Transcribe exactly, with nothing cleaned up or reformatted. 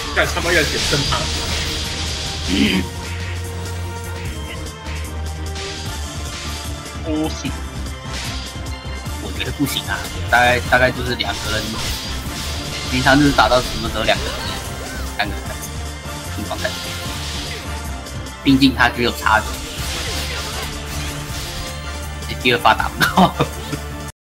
干他妈要点正他。 嗯， 不行， 我觉得不行啊，大概大概就是两个人，平常就是打到什么时候两个人、三个人情况才多，毕竟他只有插着，第二发打不到。